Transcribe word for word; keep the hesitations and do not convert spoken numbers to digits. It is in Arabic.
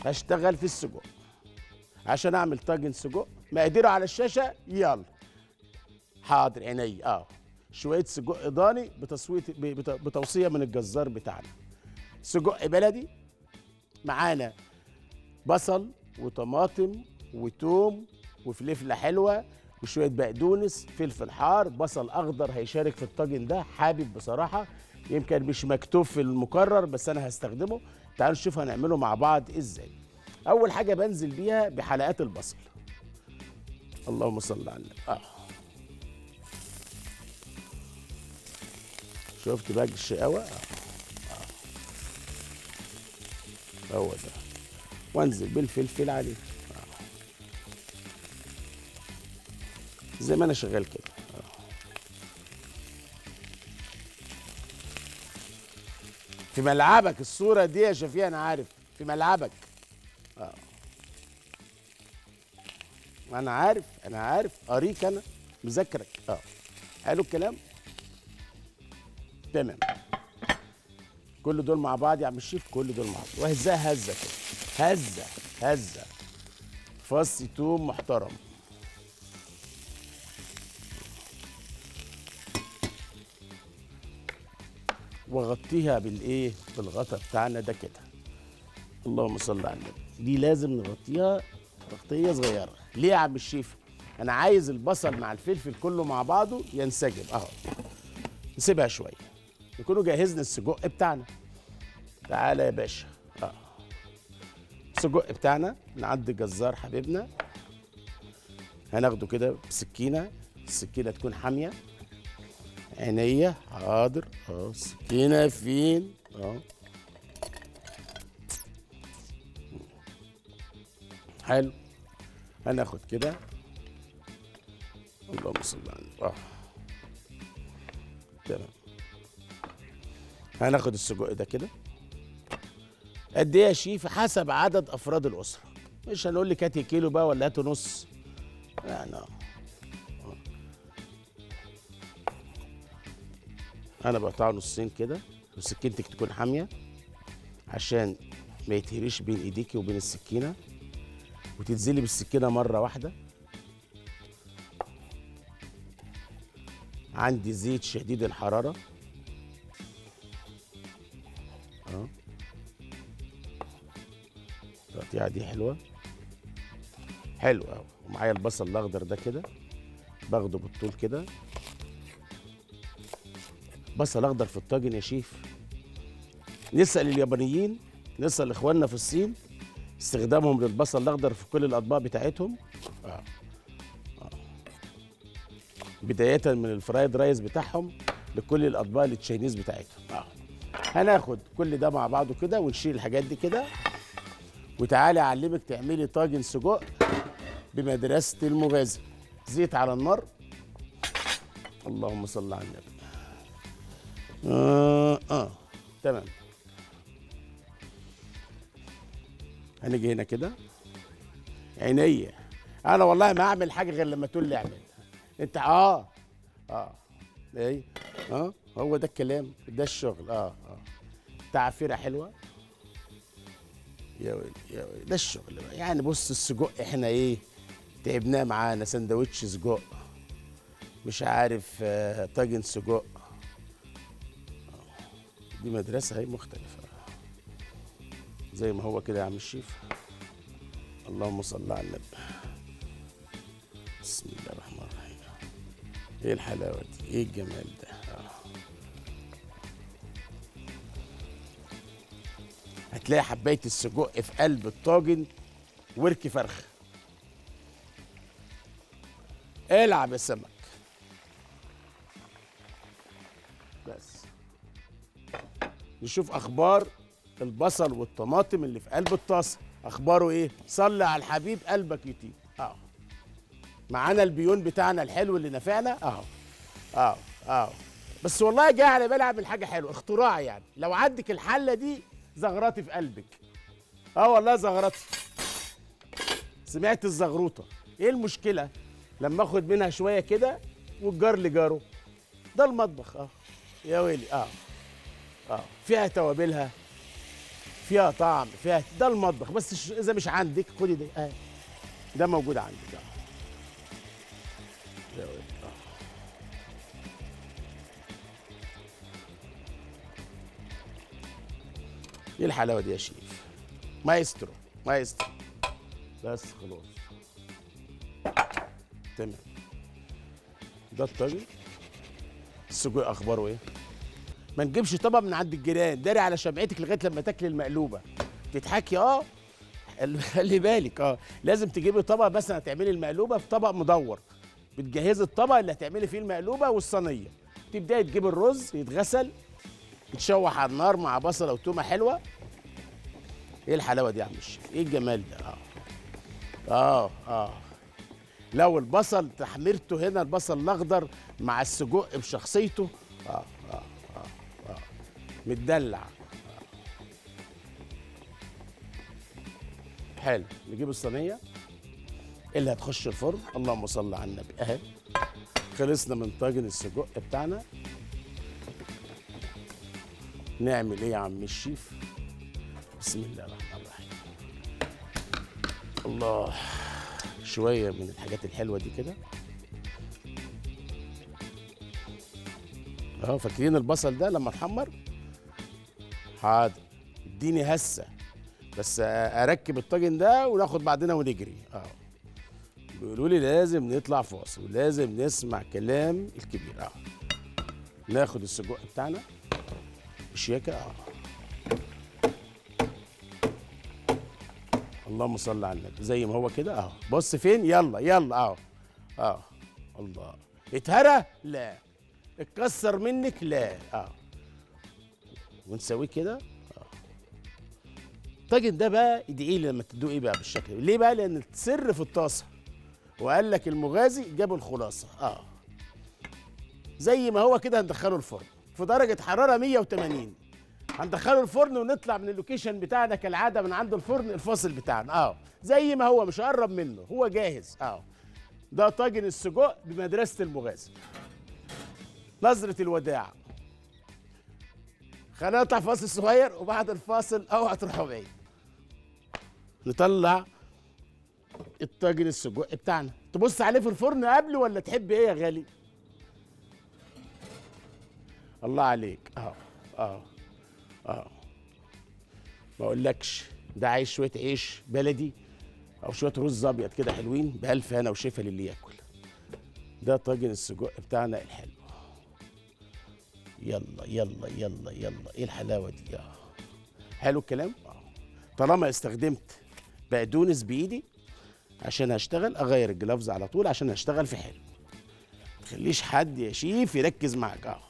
هشتغل في السجق عشان اعمل طاجن سجق. مقاديره على الشاشه، يلا. حاضر عيني. اه شويه سجق ضاني بتصويت بت- بتوصيه من الجزار بتاعنا. سجق بلدي، معانا بصل وطماطم وتوم وفلفله حلوه وشويه بقدونس، فلفل حار، بصل اخضر هيشارك في الطاجن ده. حابب بصراحه، يمكن مش مكتوب في المكرر بس انا هستخدمه. تعالوا نشوف هنعمله مع بعض ازاي. اول حاجه بنزل بيها بحلقات البصل. اللهم صل على النبي. اه شفت بقى الشقاوه. اه اه هو ده. وانزل بالفلفل عليه. آه. زي ما انا شغال كده. آه. في ملعبك الصوره دي يا شفيق، انا عارف في ملعبك. اه انا عارف انا عارف قاريك، انا مذاكرك. اه حلو الكلام. تمام. كل دول مع بعض يا عم الشيف، كل دول مع بعض وهزها هزه كده. هزه هزه. فص توم محترم. واغطيها بالايه، بالغطا بتاعنا ده كده. اللهم صل على النبي. دي لازم نغطيها تغطيه صغيره. ليه يا عم الشيف؟ انا عايز البصل مع الفلفل كله مع بعضه ينسجم. اهو نسيبها شويه. نكونوا جهزنا السجق بتاعنا. تعالى يا باشا. اه السجق بتاعنا من عند الجزار حبيبنا. هناخده كده بسكينه. السكينه تكون حاميه. عينيا حاضر. اه السكينه فين؟ اه حلو. هناخد كده. اللهم صل على النبي. اه تمام. هناخد السجق ده كده. قد ايه يا شيف؟ حسب عدد افراد الاسره. مش هنقول لك هاتي كيلو بقى ولا هاتي نص. لا لا. انا بقطعه نصين كده. وسكينتك تكون حاميه عشان ما يتهريش بين ايديكي وبين السكينه. وتنزلي بالسكينه مره واحده. عندي زيت شديد الحراره. اه التقطيعه دي حلوه. حلو قوي. ومعايا البصل الاخضر ده كده. باخده بالطول كده. بصل اخضر في الطاجن يا شيف. نسال اليابانيين، نسال اخواننا في الصين استخدامهم للبصل الاخضر في كل الاطباق بتاعتهم. آه. آه. بدايه من الفرايد رايز بتاعهم لكل الاطباق التشاينيز بتاعتهم. آه. هناخد كل ده مع بعضه كده ونشيل الحاجات دي كده. وتعالي اعلمك تعملي طاجن سجق بمدرسه المغازي. زيت على النار. اللهم صل على النبي. اه اه تمام. هنيجي هنا كده. عينيا. انا والله ما اعمل حاجه غير لما تقول لي اعمل. انت اه اه ايه اه هو ده الكلام، ده الشغل. اه اه تعفيره حلوه. يا ويلي يا ويلي، ده الشغل بقى. يعني بص السجق احنا ايه تعبناه معانا. سندوتش سجق، مش عارف آه طاجن سجق. دي مدرسه هي مختلفه. زي ما هو كده يا عم الشيف. اللهم صل على النبي. بسم الله الرحمن الرحيم. ايه الحلاوه دي، ايه الجمال ده. آه. هتلاقي حبايه السجق في قلب الطاجن ورك فرخ. العب يا سمك. بس نشوف اخبار البصل والطماطم اللي في قلب الطاسه. اخباره ايه؟ صلي على الحبيب قلبك يطيب. اهو معانا البيون بتاعنا الحلو اللي نافعنا. اهو اهو اهو. بس والله جاي على بالي اعمل حاجه حلوه، اختراع يعني. لو عندك الحله دي زغراتي في قلبك. اه والله زغراتي. سمعت الزغروطه. ايه المشكله لما اخد منها شويه كده والجار لجاره؟ ده المطبخ. اه يا ويلي. اه اه فيها توابلها، فيها طعم، فيها ده المطبخ. بس ش- اذا مش عندك خدي ده، اه ده موجود عندك. اه يا ولد. آه. ايه الحلاوه دي يا شيف؟ مايسترو مايسترو. بس خلاص تمام. ده الطاجن. السجق اخباره ايه؟ ما نجيبش طبق من عند الجيران، داري على شمعتك لغايه لما تاكلي المقلوبه تضحكي. اه خلي بالك، اه لازم تجيبي طبق مثلا هتعملي المقلوبه في طبق مدور، بتجهزي الطبق اللي هتعملي فيه المقلوبه والصينيه، تبداي تجيبي الرز يتغسل يتشوح على النار مع بصله وتومه حلوه. ايه الحلاوه دي يا عم الشيف؟ ايه الجمال ده؟ اه اه اه لو البصل تحميرته هنا، البصل الاخضر مع السجق بشخصيته. اه اه اه اه متدلع. حلو. نجيب الصينيه اللي هتخش الفرن. اللهم صل على النبي. اهي خلصنا من طاجن السجق بتاعنا. نعمل ايه يا عم الشيف؟ بسم الله الرحمن الرحيم. الله، شويه من الحاجات الحلوه دي كده. اهو فاكرين البصل ده لما اتحمر؟ حاضر، اديني هسه بس اركب الطاجن ده وناخد بعضنا ونجري. اه بيقولوا لي لازم نطلع فاصل ولازم نسمع كلام الكبير. اه ناخد السجق بتاعنا بشياكه. اه اللهم صل على النبي. زي ما هو كده اهو. بص فين، يلا يلا اهو. اه الله. اتهرى؟ لا. اتكسر منك؟ لا. اه ونسويه كده. الطاجن ده بقى ادعي لي لما تدوقيه بقى بالشكل ده. ليه بقى؟ لان السر في الطاسه، وقال لك المغازي جاب الخلاصه. اه زي ما هو كده هندخله الفرن في درجه حراره مية وتمانين. هندخله الفرن ونطلع من اللوكيشن بتاعنا كالعاده من عند الفرن الفاصل بتاعنا. اه زي ما هو، مش هقرب منه، هو جاهز. اه ده طاجن السجق بمدرسه المغازي. نظره الوداع. خلينا نطلع فاصل صغير وبعد الفاصل اوعى تروحوا بعيد. نطلع الطاجن السجق بتاعنا. تبص عليه في الفرن قبل ولا تحب ايه يا غالي؟ الله عليك. اه اه اه ما اقولكش، ده عايز شويه عيش بلدي او شويه رز ابيض كده حلوين بالف هنا وشفا للي ياكل. ده طاجن السجق بتاعنا الحلو. يلا يلا يلا يلا. ايه الحلاوه دي؟ اه حلو الكلام. اه طالما استخدمت بقدونس بايدي عشان هشتغل، اغير الجلافز على طول عشان هشتغل في حلو. ما تخليش حد يا شيف يركز معاك. اه